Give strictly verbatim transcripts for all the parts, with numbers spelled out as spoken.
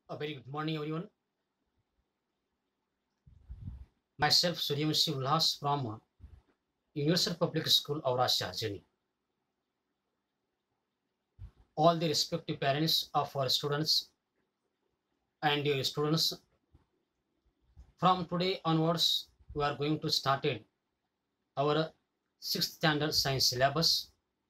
A very good morning, everyone. Myself, Suryavanshi Ulhas from uh, Universal Public School, Aura Shahjani. All the respective parents of our students and your students, from today onwards, we are going to start it, our sixth standard science syllabus.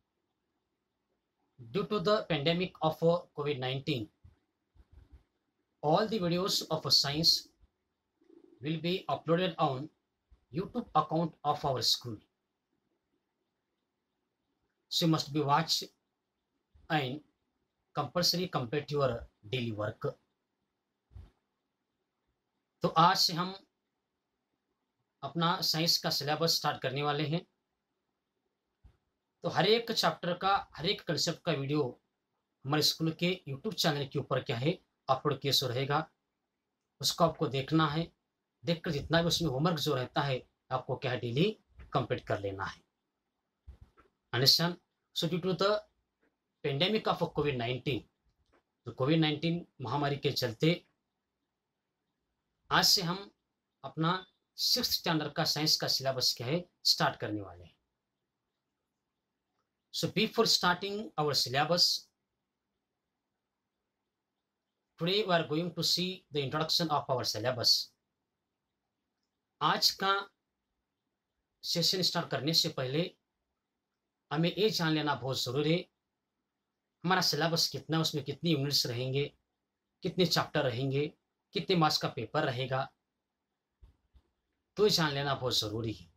Due to the pandemic of uh, COVID nineteen, all the videos of uh, science will be uploaded on YouTube account of our school. So you must be watched and compulsory complete your daily work. तो आज से हम अपना science का syllabus start करने वाले हैं। तो हर एक चैप्टर का, हर एक कंसेप्ट का वीडियो हमारे स्कूल के यूट्यूब चैनल के ऊपर क्या है अपलोड किया सो रहेगा। उसको आपको देखना है, देखकर जितना भी उसमें होमवर्क जो रहता है आपको क्या है डेली कंप्लीट कर लेना है। Understand? So due to the pandemic of covid nineteen, तो कोविड नाइन्टीन महामारी के चलते आज से हम अपना सिक्स स्टैंडर्ड का साइंस का सिलेबस क्या है स्टार्ट करने वाले हैं। So before starting our syllabus, today we are going to see the introduction of our syllabus. आज का सेशन स्टार्ट करने से पहले हमें ये जान लेना बहुत जरूरी है हमारा सिलेबस कितना, उसमें कितनी यूनिट्स रहेंगे, कितने चैप्टर रहेंगे, कितने मार्क्स का पेपर रहेगा, तो जान लेना बहुत जरूरी है।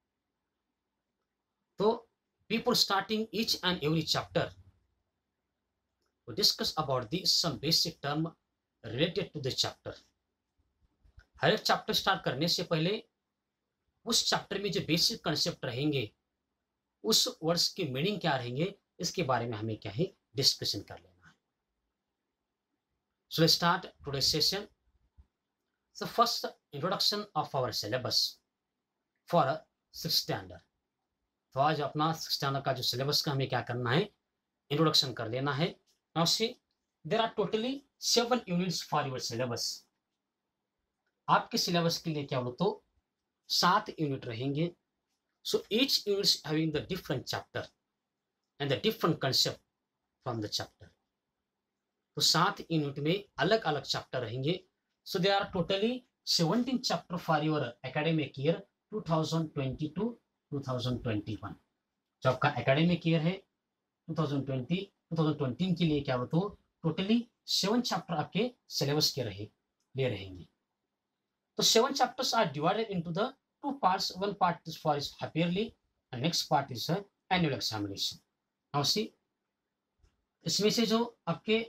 तो before starting each and every chapter we discuss about the some basic term related to the chapter. हर एक चैप्टर स्टार्ट करने से पहले उस चैप्टर में जो बेसिक कंसेप्ट रहेंगे, उस वर्ड्स की मीनिंग क्या रहेंगे, इसके बारे में हमें क्या है डिस्कशन कर लेना है। So let's start today's session. So first introduction of our syllabus for sixth standard। तो आज अपना सिक्स स्टैंडर्ड का जो सिलेबस का हमें क्या करना है, इंट्रोडक्शन कर लेना है। Now see there are totally seven units for your syllabus. आपके सिलेबस के लिए क्या बोलो तो सात यूनिट रहेंगे। So each unit having the different chapter and the different concept from the chapter. तो सात यूनिट में अलग अलग चैप्टर रहेंगे। So there are totally seventeen chapter for your academic year twenty twenty-two twenty twenty-one। जो आपका academic year है twenty twenty twenty twenty के लिए क्या हो तो टोटली सेवन चैप्टर आपके सिलेबस के रहे ले रहेंगे। तो seven chapters are divided into the two parts. One part is for is half yearly and next part is annual examination. Now see इसमें से जो आपके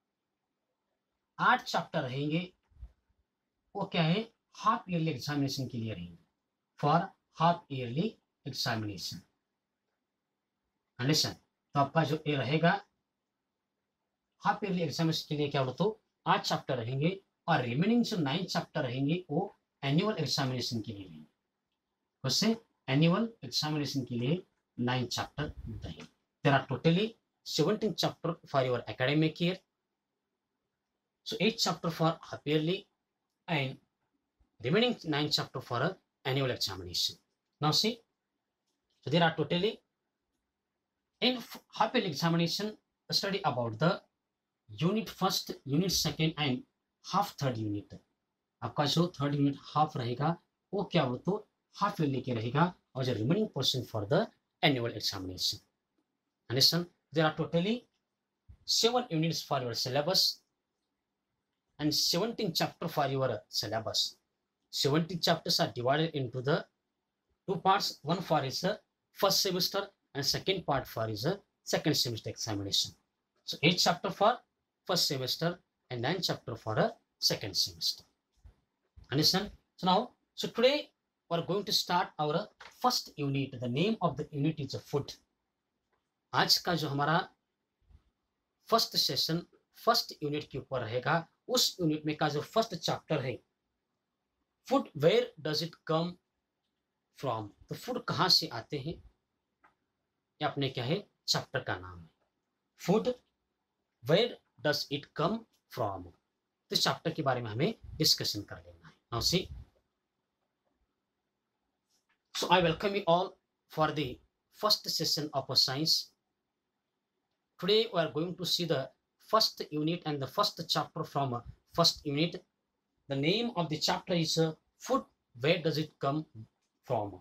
आठ चैप्टर रहेंगे वो क्या है हाफ ईयरली एग्जामिनेशन के लिए रहेंगे, for half yearly examination. Understand? तो आपका जो ये रहेगा हाफ ईयरली एग्जामिनेशन के लिए क्या बोलो तो आठ चैप्टर रहेंगे और रिमेनिंग जो नाइन चैप्टर रहेंगे वो एनुअल एग्जामिनेशन के लिए रहेंगे। उससे एनुअल एग्जामिनेशन के लिए नाइन चैप्टर रहेंगे। There are totally seventeen chapter for your academic year. So eight chapter for half yearly and remaining nine chapter for a annual examination. Now see, so there are totally in half yearly examination study about the unit first, unit second and half third unit। आपका जो third unit half रहेगा वो क्या हो तो half yearly के रहेगा और जो remaining portion for the annual examination. Understand? There are totally seven units for your syllabus and seventeen chapter for your syllabus. seventeen chapters are divided into the two parts. One for is the first semester and second part for is the second semester examination. So eight chapter for first semester and nine chapter for a second semester. Understand? So now, so today we are going to start our first unit. The name of the unit is food. आज का जो हमारा first session first unit के ऊपर रहेगा। उस unit में का जो फर्स्ट चैप्टर है food, where does it come from. तो फूड कहां से आते हैं, ये अपने क्या है चैप्टर का नाम है। Food, where does it come from. तो इस चैप्टर के बारे में हमें डिस्कशन कर लेना है। Now see, so I welcome you all for the first session of science. Today we are going to see the first unit and the first chapter from uh, first unit. The name of the chapter is uh, food. Where does it come from?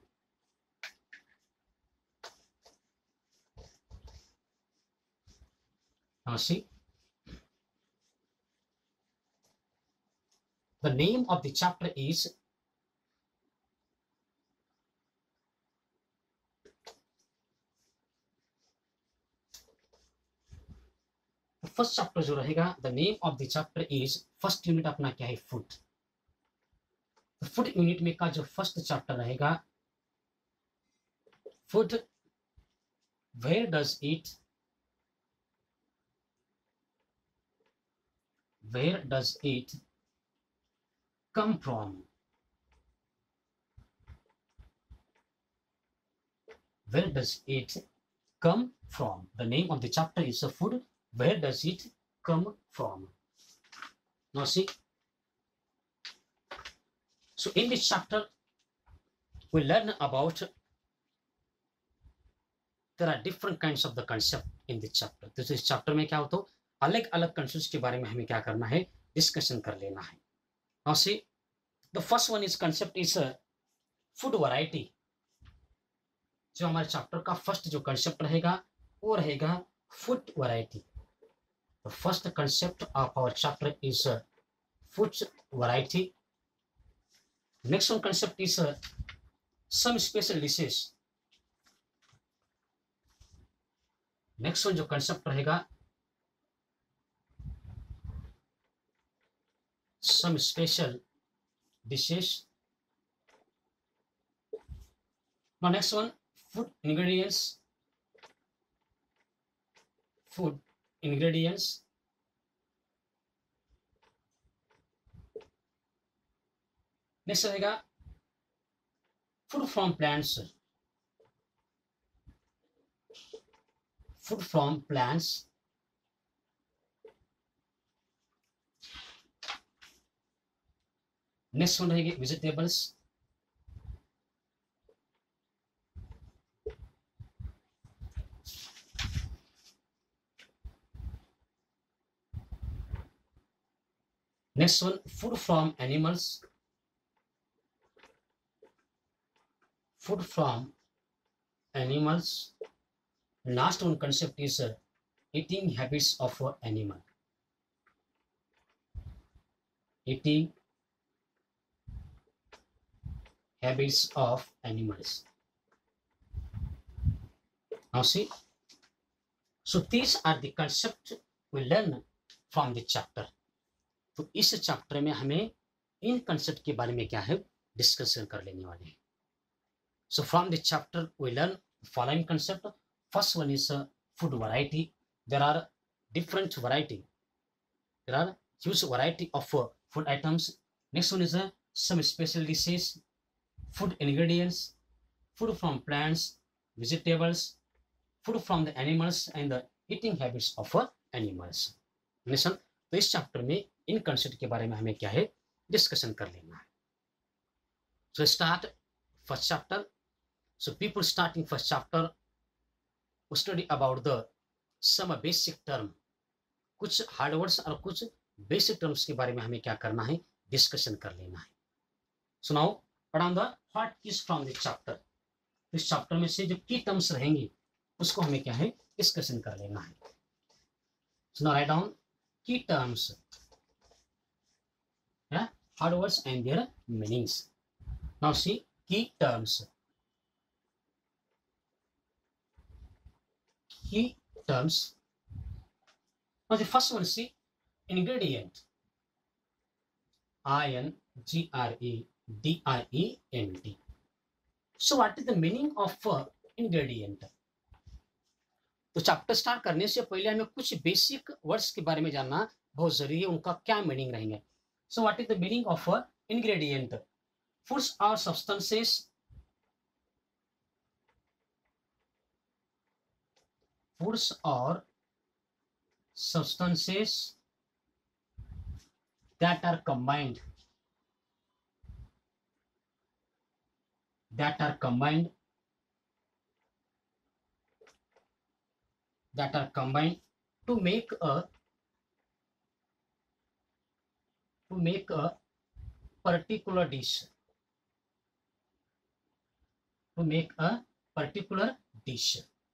Now see, the name of the chapter is first chapter जो रहेगा, the name of the chapter is, first unit अपना क्या है, food. Food unit में का जो first chapter रहेगा, food, where does it where does it come from, where does it come from. The name of the chapter is a food. Where does it come from? Now see, so in this chapter we learn about, there are different kinds of the concept in this chapter. तो इस chapter में क्या होता है, अलग अलग concepts के बारे में हमें क्या करना है, डिस्कशन कर लेना है। Now see, the first one is concept is uh, food variety. जो हमारे चैप्टर का फर्स्ट जो कंसेप्ट रहेगा वो रहेगा food variety. The first concept of our chapter is uh, food variety. Next one concept is uh, some special dishes. Next one जो concept रहेगा, some special dishes. Now next one, food ingredients. Food ingredients. Next रहेगा food from plants. Food from plants. Next one रहेगी vegetables. Next one, food from animals. Food from animals. Last one concept is uh, eating habits of uh, animal. Eating habits of animals. Now see, so these are the concepts we learn from the chapter. तो इस chapter में हमें इन concept के बारे में क्या है, discussion कर लेने वाले हैं। So from this chapter we learn following concept. First one is food variety. There are different variety, there are huge variety of food items. Next one is some special dishes, food ingredients, food from plants, vegetables, food from the animals and the eating habits of animals. Next, तो इस chapter में इन concept के बारे में हमें क्या है, discussion कर लेना है. So start first chapter. So people starting first chapter study about the some basic term. कुछ हार्ड वर्ड्स और कुछ बेसिक टर्म्स के बारे में हमें क्या करना है, डिस्कशन कर लेना है. सो नाउ पढ़ाऊं the what is from this chapter. इस चैप्टर में से जो की टर्म्स रहेंगी उसको हमें क्या है, डिस्कशन कर लेना है. So now write down key terms, yeah, hard words and their meanings. Now see key terms. Key terms. Now the first one, see, ingredient. I N G R E D I E N T. So what is the meaning of uh, ingredient? तो chapter start करने से पहले हमें कुछ basic words के बारे में जानना बहुत जरूरी है, उनका क्या मीनिंग रहेंगे. So what is the meaning of a ingredient? Foods are substances, foods are substances that are combined that are combined that are combined to make a to make a particular dish to make a particular dish.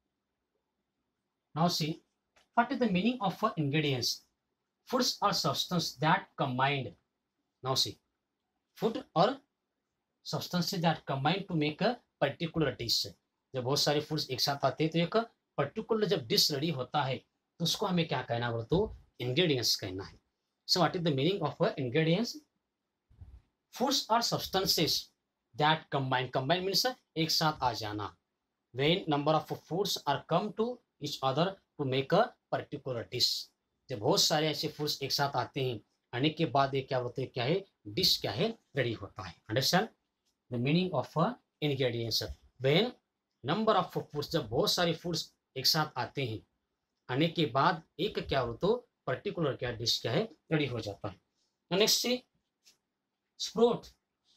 Now see, what is the meaning of uh, ingredients? Foods or substance that combined. Now see, food or substances that combine to make a particular dish. जब बहुत सारे foods एक साथ आते हैं तो एक particular जब डिश रेडी होता है तो उसको हमें क्या कहना बोलो तो इंग्रेडिएंट्स कहना है. So what is the meaning of ingredients? Foods और substances that combine. Combine means एक साथ आ जाना. When number of foods are come to each other to make a particular dish. जब बहुत सारे ऐसे फूड्स एक साथ आते हैं आने के बाद ये क्या होता है, क्या है, डिश क्या है, रेडी होता है. Understand the meaning of ingredients. When number of foods, जब बहुत सारे फूड्स एक साथ आते हैं आने के बाद एक क्या हो तो पर्टिकुलर क्या डिश क्या है रेडी हो जाता है. Next see sprout.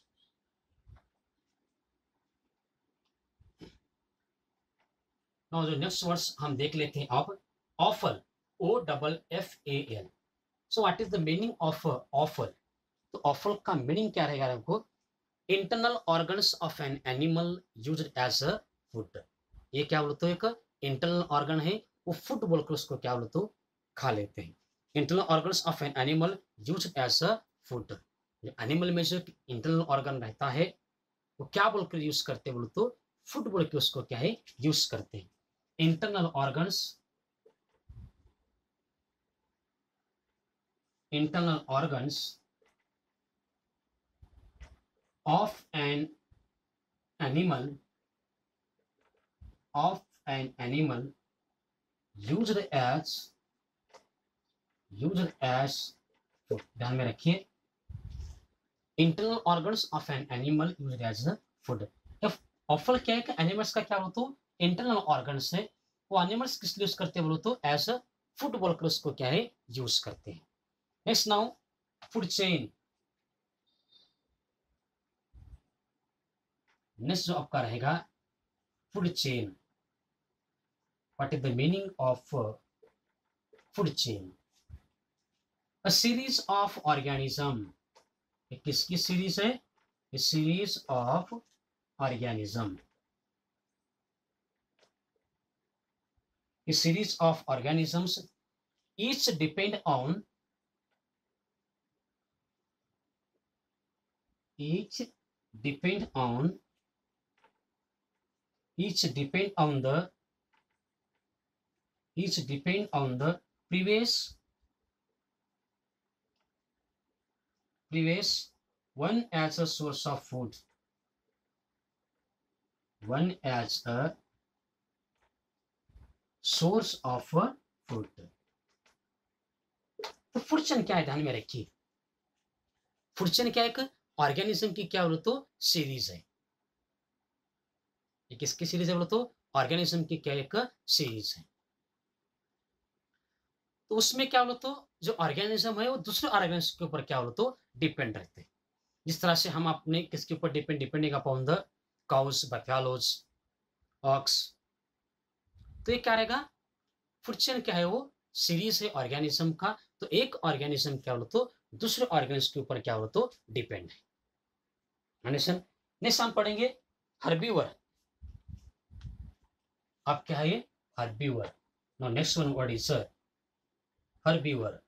नाउ जो नेक्स्ट वर्ड्स हम देख लेते हैं अब offal. O double F A L. So what is the meaning of offal? तो ऑफल का मीनिंग क्या रहेगा हमको? Internal organs of an animal used as a food. ये क्या बोलते हो, एक इंटरनल ऑर्गन है, वो फूड बोलकर उसको क्या बोलते हो, खा लेते हैं. Internal organs of an animal used as a food. Animal में जो इंटरनल ऑर्गन रहता है वो क्या बोलकर यूज करते हैं बोलो तो फूड बोल के उसको क्या है यूज करते हैं. Internal organs internal organs of an animal of an animal used as used as food. ध्यान में रखिए, internal organs of an animal used as food. Offal क्या है कि एनिमल्स का क्या बोलो तो इंटरनल ऑर्गन्स है, वो एनिमल्स किस लिए यूज करते हैं बोलो तो एज अ फूड बोलकर उसको क्या है यूज करते हैं. Next now food chain. Next जो आपका रहेगा food chain. What is the meaning of food chain? A series of organism. किसकी सीरीज है? A series of organism. A series of organisms each depend on each depend on each depend on the each depend on the previous previous one as a source of food, one as a source of food. तो food chain क्या है ध्यान में रखिए. Food chain क्या है? एक organism की क्या बोलो तो सीरीज है. ये किसकी सीरीज है बोलो तो ऑर्गेनिज्म की क्या एक सीरीज है. तो उसमें क्या बोलो तो जो ऑर्गेनिज्म है वो दूसरे ऑर्गेनिज्म के ऊपर क्या बोलो तो डिपेंड रहते हैं. जिस तरह से हम अपने किसके ऊपर depend depending upon the cows, buffaloes, ox. तो ये क्या रहेगा? फूड चेन क्या है? वो सीरीज है ऑर्गेनिज्म का. तो एक ऑर्गेनिज्म क्या बोलो तो दूसरे ऑर्गेनिज्म के ऊपर क्या बोलो तो डिपेंड है. नेक्स्ट हम पढ़ेंगे हर्बीवर. अब क्या है ये? Herbivore. Now next one word is herbivore.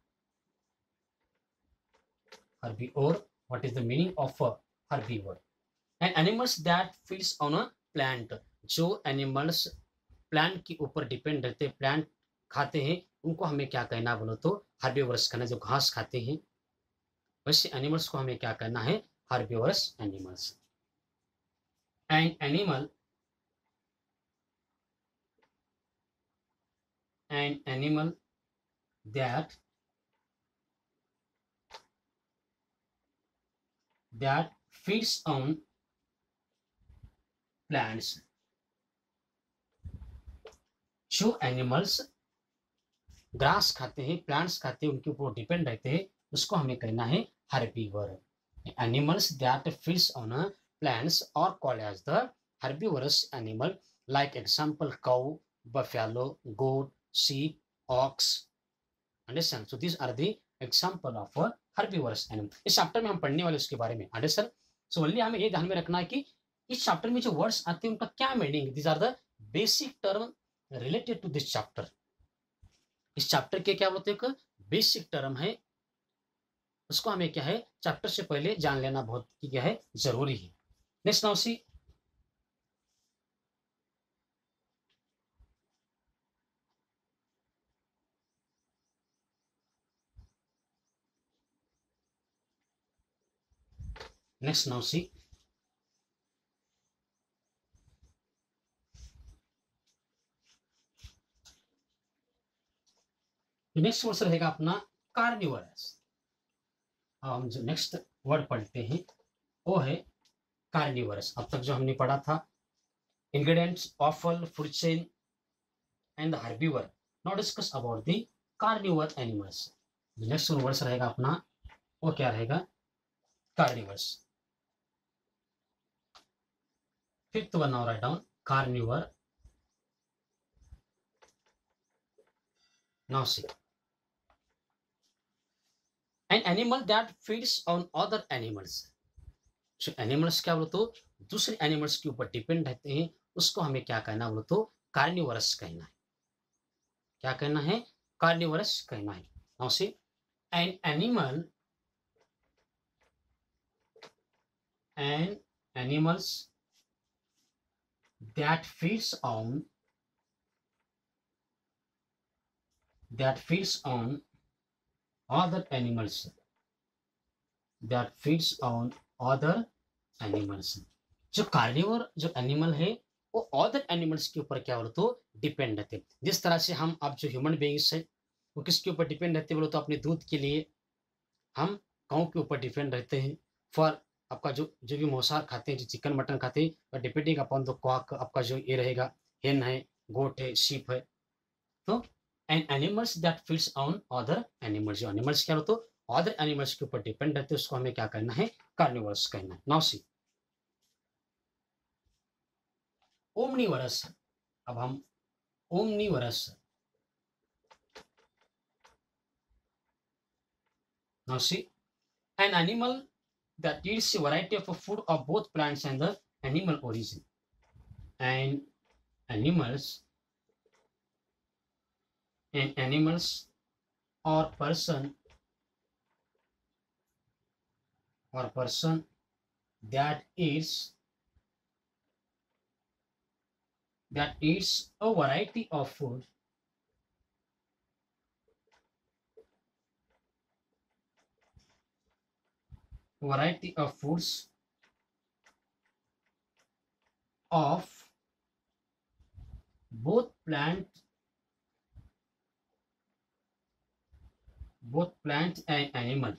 Herbivore. What is the meaning of herbivore? And animals that feeds on a plant. जो एनिमल्स प्लांट के ऊपर डिपेंड रहते हैं, प्लांट खाते हैं, उनको हमें क्या कहना बोलो तो हर्बीवर्स कहना. जो घास खाते हैं वैसे एनिमल्स को हमें क्या करना है? Herbivores animals. An animal an animal that that feeds on plants. जो एनिमल्स ग्रास खाते हैं, प्लांट्स खाते हैं, उनके ऊपर डिपेंड रहते हैं, उसको हमें कहना है herbivore. Animals that feeds on plants are called as the herbivorous animal, like example cow, buffalo, goat, sheep, ox. Understand? So these are the example of herbivorous animal. इस चैप्टर में हम पढ़ने वाले उसके बारे में। अंडरस्टैंड? सो ओनली हमें ये ध्यान में रखना है कि इस चैप्टर में जो वर्ड्स आते हैं उनका क्या meaning. These are the basic term related to this chapter. इस चैप्टर के क्या बोलते हैं, बेसिक टर्म है, उसको हमें क्या है चैप्टर से पहले जान लेना बहुत क्या है जरूरी है। Next now see, next now see, next word रहेगा अपना कार्निवरस। अब हम जो नेक्स्ट वर्ड पढ़ते हैं वो है कार्निवरस। अब तक जो हमने पढ़ा था ingredients, offal, food chain and herbivore. Now discuss about the carnivore animals. Next word रहेगा अपना वो क्या रहेगा, carnivores. Fifth one now write down carnivore. Now see, an animal that feeds on other animals. जो एनिमल्स क्या बोलो तो दूसरे एनिमल्स के ऊपर डिपेंड रहते हैं, उसको हमें क्या कहना बोलो तो कार्निवरस कहना है। क्या कहना है, कार्निवरस कहना है। Now see, an animal an animals that feeds on that feeds on other animals that feeds on other animals। जो कार्निवर जो एनिमल है वो अदर एनिमल्स के ऊपर क्या बोलो तो डिपेंड रहते हैं। जिस तरह से हम अब जो ह्यूमन बीइंग्स है वो किसके ऊपर डिपेंड रहते हैं बोलो तो अपने दूध के लिए हम काऊ के ऊपर डिपेंड रहते हैं। फॉर आपका जो जो भी मांसाहार खाते हैं, जो चिकन मटन खाते हैं, डिपेंडिंग अपॉन द कॉक आपका जो ये रहेगा, हेन है, गोट है, शीप है। तो and animals that feeds on other animals, जो एनिमल्स क्या होते अदर एनिमल्स के ऊपर डिपेंड रहते हैं, उसको हमें क्या करना है, कार्निवर्स कहना है। Now see, omnivorous. अब हम omnivorous. Now see, an animal that eats a variety of food of both plants and the animal origin, and animals and animals or person or person that eats that eats a variety of food variety of foods of both plant both plant and animal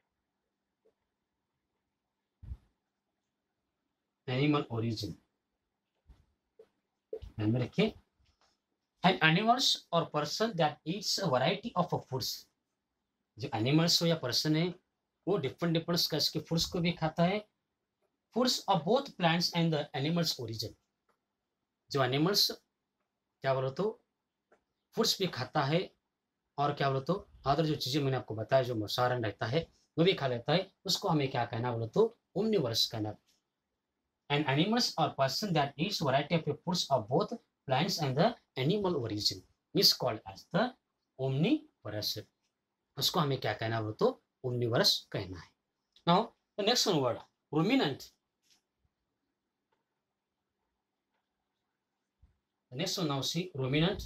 animal origin। ध्यान में रखिए, and animals और person that eats a variety of foods. जो animals हो या person है वो different different कस के फूड्स को भी खाता है। Foods of both plants and the animals origin. जो एनिमल्स क्या बोलो तो फूड्स भी खाता है, और क्या बोलो तो अदर जो चीजें मैंने आपको बताया जो मसारन रहता है वो भी खा लेता है, उसको हमें क्या कहना बोलो तो ओमनिवर्स कहना। एंड एनिमल्स और person that eats variety of foods of both plants and the animal origin is called as the omnivores. उसको हमें क्या कहना बोलो तो ओमनिवर्स कहना है। Now the next word ruminant. Next now see ruminant.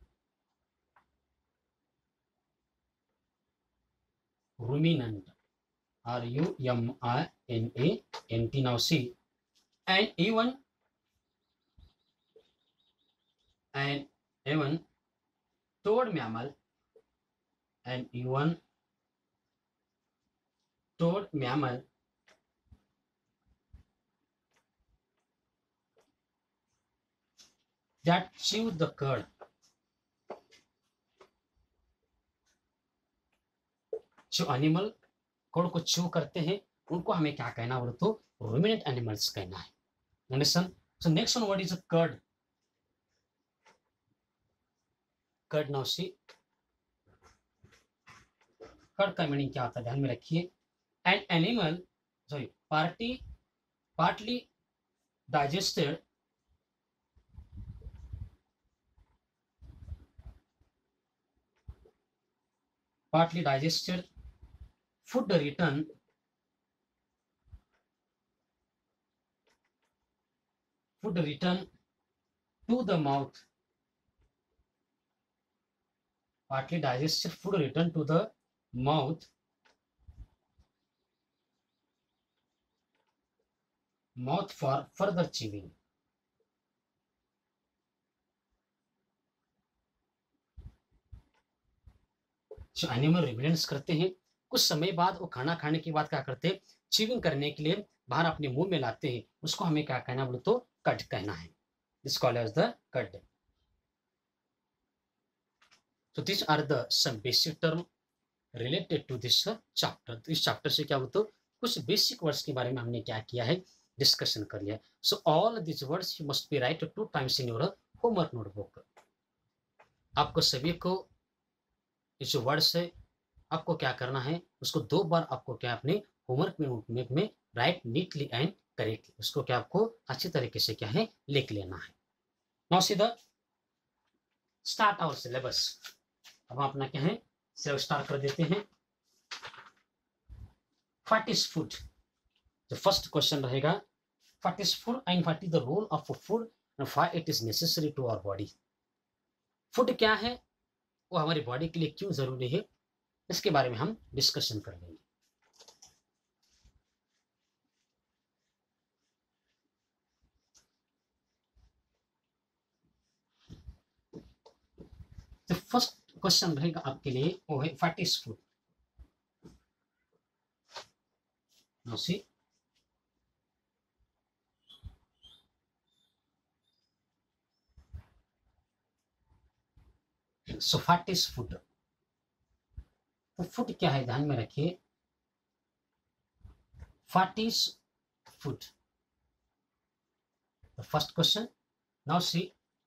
ruminant, R U M I N A N T. Now see, and even and even toad mammal and even toad mammal that chew the cud जो animal cud को chew करते हैं उनको हमें क्या कहना बोले तो रुमिनेंट एनिमल्स कहना है। Understand? So next one word is a curd. Curd now see, curd का मीनिंग क्या होता है ध्यान में रखिए। An animal sorry party partly digested partly digested food return food return to the mouth, partly digested food return to the mouth mouth for further chewing। जो animal रिविलेंस करते हैं कुछ समय बाद वो खाना खाने के बाद क्या करते हैं, चीविंग करने के लिए बाहर अपने मुंह में लाते हैं, उसको हमें क्या कहना बोले तो कट कहना है। This called as the cut. So these are the some basic term related to this chapter। तो इस चैप्टर से क्या बोलते कुछ बेसिक वर्ड्स के बारे में हमने क्या किया है, डिस्कशन कर लिया। So all this words you must be write two times in your homework notebook. आपको सभी को ये जो वर्ड्स है आपको क्या करना है, उसको दो बार आपको क्या अपने होमवर्क में नोटबुक में राइट नीटली एंड करेक्टली, उसको क्या आपको अच्छी तरीके से क्या है लिख लेना है। Now see the start our syllabus. अब हम अपना क्या है सिलेबस स्टार्ट कर देते हैं। What is food? जो फर्स्ट क्वेश्चन रहेगा what is food and what is the role of food and why it is necessary to our body. Food क्या है, वो हमारी बॉडी के लिए क्यों जरूरी है, इसके बारे में हम डिस्कशन कर लेंगे। तो फर्स्ट क्वेश्चन रहेगा आपके लिए वो है what is food. Now see so what is food. तो फूड क्या है ध्यान में रखिए। What is food, the first question. Now see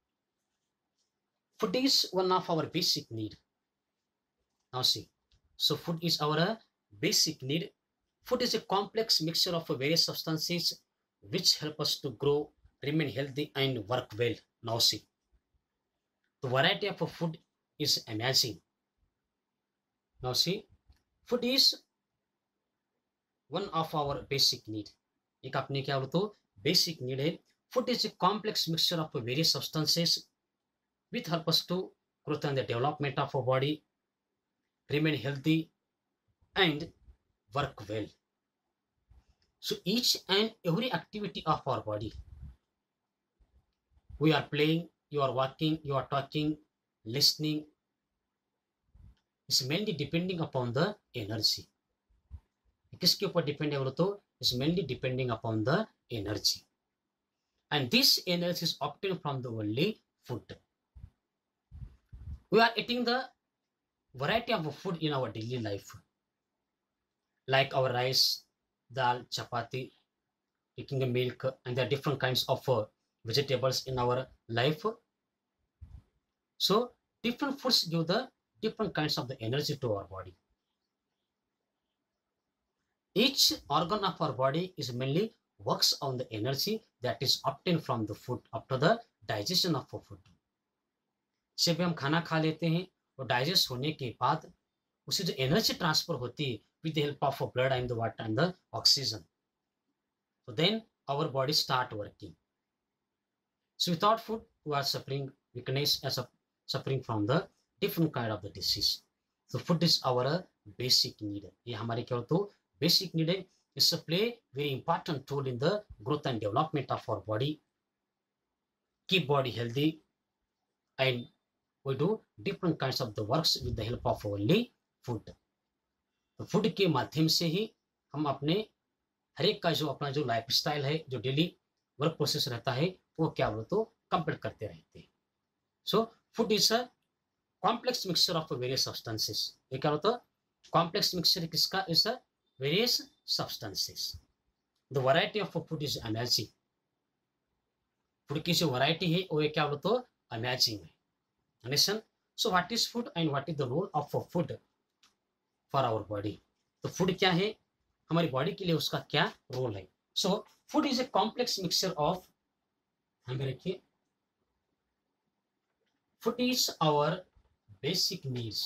food is one of our basic need। Now see, so food is our uh, basic need। Food is a complex mixture of various substances which help us to grow, remain healthy and work well। Now see, the variety of food is amazing। Now see, food is one of our basic need। एक अपने क्या बोलते हो basic need है। Food is a complex mixture of various substances which help us to growth and the development of our body, remain healthy and work well। So each and every activity of our body, we are playing, you are walking, you are talking, listening, is mainly depending upon the energy। किसके ऊपर depend है बोलो तो is mainly depending upon the energy, and this energy is obtained from the only food। We are eating the variety of food in our daily life, like our rice, dal, chapati, taking a milk, and there are different kinds of uh, vegetables in our life। So different foods give the different kinds of the energy to our body। Each organ of our body is mainly works on the energy that is obtained from the food after the digestion of food। जब भी हम खाना खा लेते हैं और digest होने के बाद उसे जो एनर्जी ट्रांसफर होती है with the help of blood and the water and the oxygen, so then our body start working। So without food we are suffering weakness as a suffering from the different kind of the disease। So food is our basic need। ये हमारे क्या होता है basic need है। It's a play very important role in the growth and development of our body, keep body healthy and we do different kinds of the works with the help of only food। तो food के माध्यम से ही हम अपने हर एक का जो अपना जो लाइफ स्टाइल है, जो डेली वर्क प्रोसेस रहता है वो क्या बोलो तो कंप्लीट करते रहते हैं। So food is a complex mixture of various substances. ये क्या होता है कॉम्प्लेक्स मिक्सचर किसका? Is the various substances. The variety of food is amazing. Food की जो वैरायटी है वो क्या बोलते? अमेजिंग है। Understand? So what is food and what is the role of food for our body? तो फूड क्या है, हमारी बॉडी के लिए उसका क्या रोल है? So food is a complex mixture of, हमें रखिए, food is our basic needs.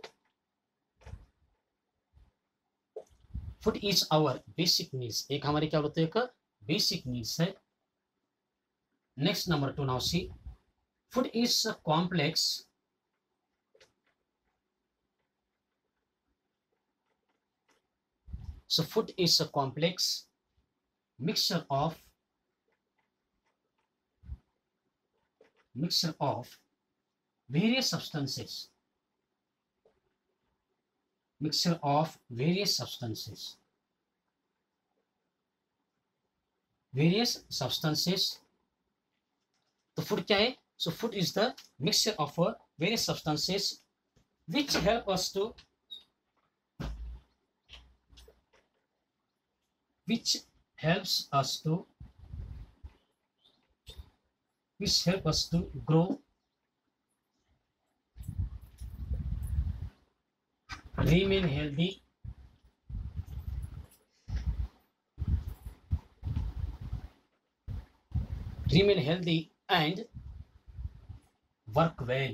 Food is our basic needs, एक हमारे क्या बोलते हैं, एक बेसिक नीड्स है। Next number two, now see, food is complex so food is a complex mixture of mixture of various substances mixture of various substances various substances तो food क्या है? So food is the mixture of various substances which help us to which helps us to which help us to grow, remain healthy, remain healthy and work well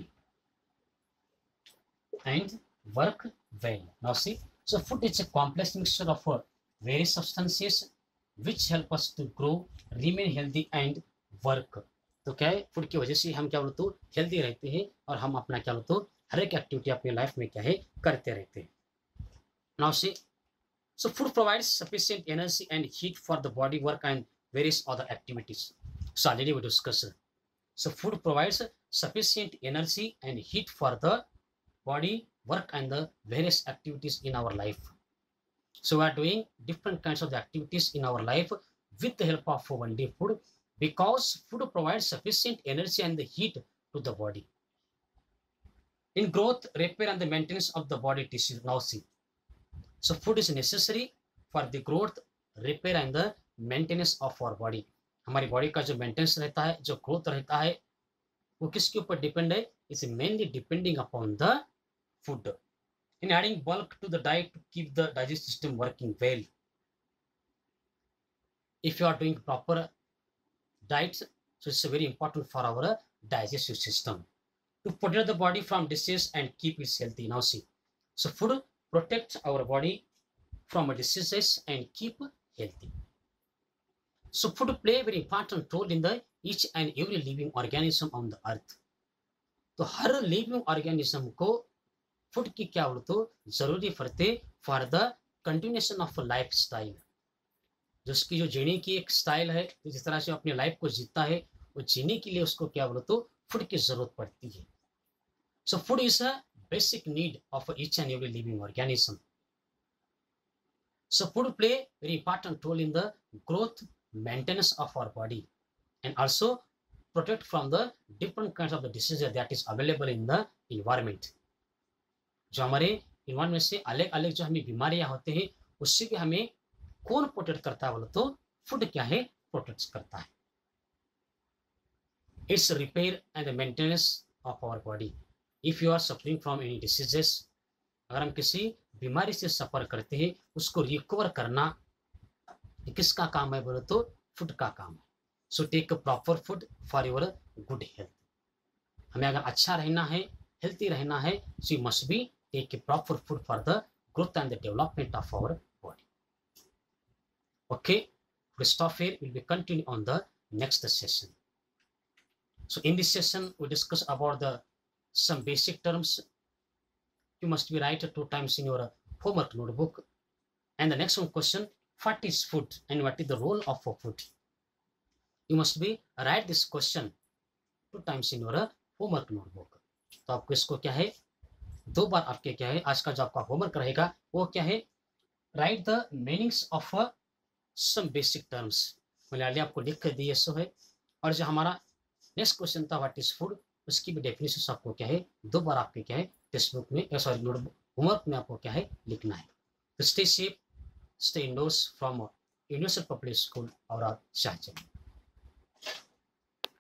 and work well. Now see, so food is a complex mixture of various substances which help us to grow, remain healthy and work. तो क्या है, food की वजह से हम क्या बोलते हो, हेल्दी रहते हैं और हम अपना क्या बोलते हो, हर एक एक्टिविटी अपनी लाइफ में क्या है, करते रहते हैं। Now see, so food provides sufficient energy and heat for the body work and various other activities. So already we discussed. So food provides sufficient energy and heat for the body work and the various activities in our life. So we are doing different kinds of the activities in our life with the help of one day food, because food provides sufficient energy and the heat to the body. In growth, repair and the maintenance of the body tissue. Now see, so food is necessary for the growth, repair and the maintenance of our body. हमारी body का जो maintenance रहता है, जो growth रहता है, वो किसके ऊपर डिपेंड है? It's mainly depending upon the food. In adding bulk to the diet to keep the digestive system working well. If you are doing proper diet, so it's very important for our digestive system to protect the body from disease and keep it healthy. Now see, so food protects our body from diseases and keep healthy. So food play a very important role in the each and every living organism on the earth. तो हर living organism को food की क्या बोलते हो, जरूरी पड़ते for the continuation of life style. जिसकी जो जीने की एक स्टाइल है, तो जिस तरह से अपनी लाइफ को जीता है, वो जीने के लिए उसको क्या बोलते हो, फूड की जरूरत पड़ती है। So food is a basic need of each and every living organism. So food play very important role in the growth, maintenance of our body and also protect from the different kinds of the diseases that is available in the environment. जो हमारे environment से अलग अलग जो हमें बीमारियां होते हैं, उससे भी हमें कौन प्रोटेक्ट करता है बोलो तो फूड क्या है, प्रोटेक्ट करता है. It's repair and maintenance of our body. If you are suffering from any diseases, अगर हम किसी बीमारी से सफर करते हैं, उसको रिकवर करना किसका काम है बोलो तो फूड का काम है. So take a proper food for your good health. हमें अगर अच्छा रहना है, हेल्थी रहना है, so you must be take a proper food for the growth and the development of our body. Okay, we stop here. We'll be continue on the next session. So in this session we discuss about the some basic terms. You must be write two times in your homework notebook. And the next one question, what is food and what is the role of food? You must be write this question two times in your homework notebook. तो आपको इसको क्या है, दो बार आपके क्या है, आज का जो आपका होमवर्क रहेगा वो क्या है, right the meanings of some basic terms. मलयाली आपको लिख कर दिए सो है. और जो हमारा नेक्स्ट क्वेश्चन था व्हाट इज फूड, उसकी भी डेफिनेशन आपको क्या है, दो बार आपके क्या है टेक्स्ट बुक में, सॉरी नोटबुक होमवर्क में आपको क्या है लिखना है। तो stay safe, stay indoors from universal public school और शाहजहां।